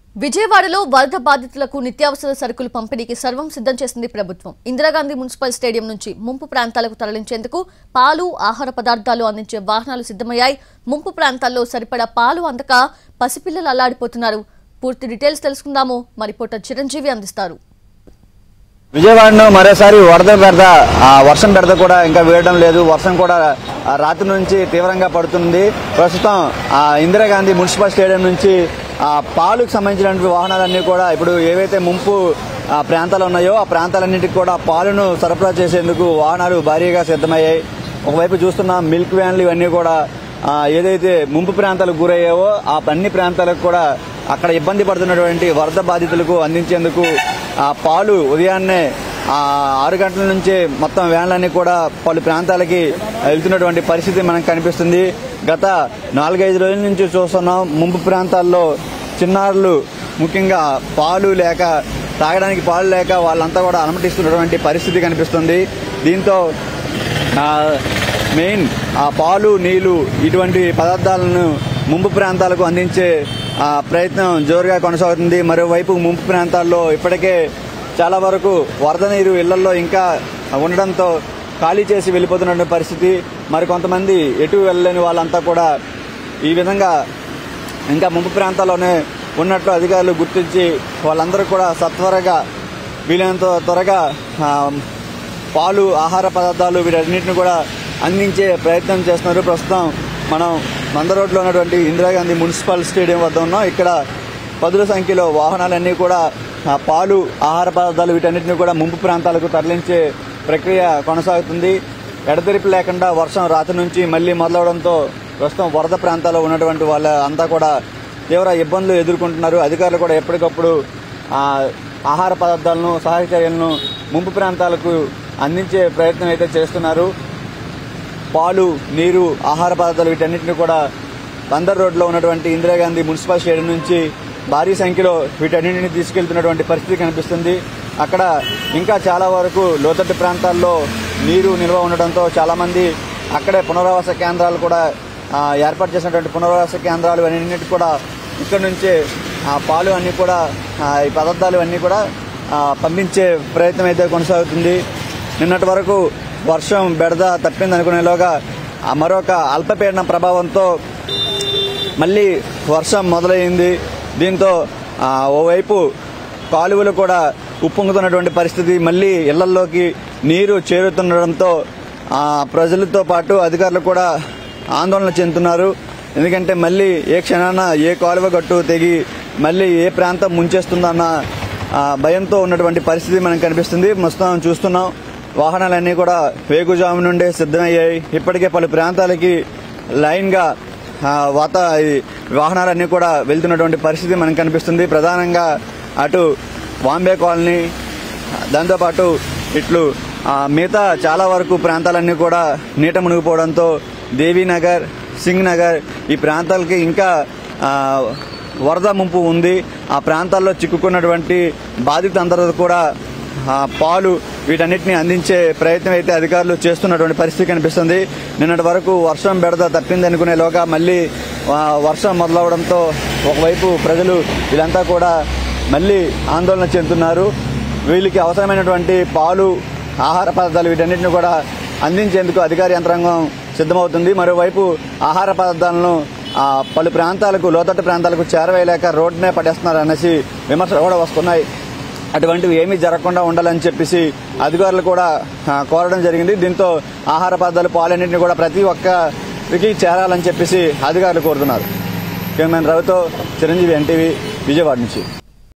విజయవాడలో వరద బాధితులకు నిత్యావసర సరుకులు పంపిణీకి సర్వం సిద్ధం చేసింది ప్రభుత్వం. ఇందిరాగాంధీ మున్సిపల్ స్టేడియం నుంచి ముంపు ప్రాంతాలకు తరలించేందుకు పాలు, ఆహార పదార్థాలు అందించే వాహనాలు సిద్ధమయ్యాయి. ముంపు ప్రాంతాల్లో సరిపడా పాలు అందక పసిపిల్లలు అల్లాడిపోతున్నారు. పూర్తి డీటెయిల్స్ తెలుసుకుందాము. మా రిపోర్టర్ చిరంజీవి అందిస్తారు. విజయవాడను మరోసారి వర్షం బెడద కూడా ఇంకా వేయడం లేదు. వర్షం కూడా రాత్రి నుంచి తీవ్రంగా పడుతుంది. ప్రస్తుతం ఇందిరాగాంధీ మున్సిపల్ స్టేడియం నుంచి పాలుకు సంబంధించినటువంటి వాహనాలన్నీ కూడా ఇప్పుడు ఏవైతే ముంపు ప్రాంతాలు ఉన్నాయో ఆ ప్రాంతాలన్నింటికి కూడా పాలును సరఫరా చేసేందుకు వాహనాలు భారీగా సిద్ధమయ్యాయి. ఒకవైపు చూస్తున్నాం మిల్క్ వ్యాన్లు ఇవన్నీ కూడా ఏదైతే ముంపు ప్రాంతాలకు గురయ్యావో ఆ అన్ని ప్రాంతాలకు కూడా అక్కడ ఇబ్బంది పడుతున్నటువంటి వరద బాధితులకు అందించేందుకు పాలు ఉదయాన్నే 6 గంటల నుంచి మొత్తం వ్యాన్లన్నీ కూడా పలు ప్రాంతాలకి వెళ్తున్నటువంటి పరిస్థితి మనకు కనిపిస్తుంది. గత 4-5 రోజుల నుంచి చూస్తున్నాం ముంపు ప్రాంతాల్లో చిన్నారులు ముఖ్యంగా పాలు లేక తాగడానికి పాలు లేక వాళ్ళంతా కూడా అలమటిస్తున్నటువంటి పరిస్థితి కనిపిస్తుంది. దీంతో మెయిన్ పాలు, నీళ్లు ఇటువంటి పదార్థాలను ముంపు ప్రాంతాలకు అందించే ప్రయత్నం జోరుగా కొనసాగుతుంది. మరోవైపు ముంపు ప్రాంతాల్లో ఇప్పటికే చాలా వరకు వరద నీరు ఇళ్లలో ఇంకా ఉండడంతో ఖాళీ చేసి వెళ్లిపోతున్న పరిస్థితి. మరికొంతమంది ఎటు వెళ్లలేని వాళ్ళంతా కూడా ఈ విధంగా ఇంకా ముంపు ప్రాంతాల్లోనే ఉన్నట్లు అధికారులు గుర్తించి వాళ్ళందరూ కూడా సత్వరగా వీలైనంత త్వరగా పాలు, ఆహార పదార్థాలు వీటన్నిటిని కూడా అందించే ప్రయత్నం చేస్తున్నారు. ప్రస్తుతం మనం మంద రోడ్లో ఉన్నటువంటి ఇందిరాగాంధీ మున్సిపల్ స్టేడియం వద్ద ఉన్నాం. ఇక్కడ పదుల సంఖ్యలో వాహనాలన్నీ కూడా పాలు, ఆహార పదార్థాలు వీటన్నిటిని కూడా ముంపు ప్రాంతాలకు తరలించే ప్రక్రియ కొనసాగుతుంది. ఎడతెరిపి లేకుండా వర్షం రాత్రి నుంచి మళ్లీ మొదలవడంతో ప్రస్తుతం వరద ప్రాంతాల్లో ఉన్నటువంటి వాళ్ళ అంతా కూడా తీవ్ర ఇబ్బందులు ఎదుర్కొంటున్నారు. అధికారులు కూడా ఎప్పటికప్పుడు ఆహార పదార్థాలను, సహాయ చర్యలను ముంపు ప్రాంతాలకు అందించే ప్రయత్నం అయితే చేస్తున్నారు. పాలు, నీరు, ఆహార పదార్థాలు వీటన్నిటిని కూడా బందర్ రోడ్లో ఉన్నటువంటి ఇందిరాగాంధీ మున్సిపల్ స్టేడియం నుంచి భారీ సంఖ్యలో వీటన్నింటినీ తీసుకెళ్తున్నటువంటి పరిస్థితి కనిపిస్తుంది. అక్కడ ఇంకా చాలా వరకు లోతట్టు ప్రాంతాల్లో నీరు నిల్వ ఉండడంతో చాలా మంది అక్కడే పునరావాస కేంద్రాలు కూడా ఏర్పాటు చేసినటువంటి పునరావాస కేంద్రాలు అన్నింటినీ కూడా ఇక్కడ నుంచే పాలు అన్ని కూడా ఈ పదార్థాలు అన్నీ కూడా పంపించే ప్రయత్నం అయితే కొనసాగుతుంది. నిన్నటి వరకు వర్షం బెడద తప్పిందనుకునేలోగా మరొక అల్పపీడన ప్రభావంతో మళ్లీ వర్షం మొదలైంది. దీంతో ఓవైపు కాలువలు కూడా ఉప్పొంగుతున్నటువంటి పరిస్థితి, మళ్లీ ఇళ్లలోకి నీరు చేరుతుండడంతో ప్రజలతో పాటు అధికారులు కూడా ఆందోళన చెందుతున్నారు. ఎందుకంటే మళ్లీ ఏ క్షణాన ఏ కాలువ గట్టు తెగి మళ్లీ ఏ ప్రాంతం ముంచేస్తుందన్న భయంతో ఉన్నటువంటి పరిస్థితి మనకు కనిపిస్తుంది. ప్రస్తుతం చూస్తున్నాం వాహనాలన్నీ కూడా వేకుజాము నుండే సిద్ధమయ్యాయి. ఇప్పటికే పలు ప్రాంతాలకి లైన్ గా వాహనాలన్నీ కూడా వెళ్తున్నటువంటి పరిస్థితి మనకు కనిపిస్తుంది. ప్రధానంగా అటు బాంబే కాలనీ, దాంతోపాటు ఇట్లు మిగతా చాలా వరకు ప్రాంతాలన్నీ కూడా నీట మునిగిపోవడంతో దేవీనగర్, సింగ్ నగర్ ఈ ప్రాంతాలకి ఇంకా వరద ముంపు ఉంది. ఆ ప్రాంతాల్లో చిక్కుకున్నటువంటి బాధితులందరూ కూడా పాలు వీటన్నిటిని అందించే ప్రయత్నం అయితే అధికారులు చేస్తున్నటువంటి పరిస్థితి కనిపిస్తుంది. నిన్నటి వరకు వర్షం బెడద తప్పిందనుకునేలోగా మళ్లీ వర్షం మొదలవడంతో ఒకవైపు ప్రజలు వీళ్ళంతా కూడా మళ్లీ ఆందోళన చెందుతున్నారు. వీళ్ళకి అవసరమైనటువంటి పాలు, ఆహార పదార్థాలు వీటన్నిటిని కూడా అందించేందుకు అధికార యంత్రాంగం సిద్ధమవుతుంది. మరోవైపు ఆహార పదార్థాలను పలు ప్రాంతాలకు, లోతట్టు ప్రాంతాలకు చేరవేయలేక రోడ్డునే పడేస్తున్నారు అనేసి విమర్శలు కూడా వస్తున్నాయి. అటువంటివి ఏమీ జరగకుండా ఉండాలని చెప్పేసి అధికారులు కూడా కోరడం జరిగింది. దీంతో ఆహార పదార్థాలు, పాలన్నింటినీ కూడా ప్రతి ఒక్కరికి చేరాలని చెప్పేసి అధికారులు కోరుతున్నారు. కెమెరామెన్ రవితో చిరంజీవి, ఎన్టీవీ, విజయవాడ నుంచి.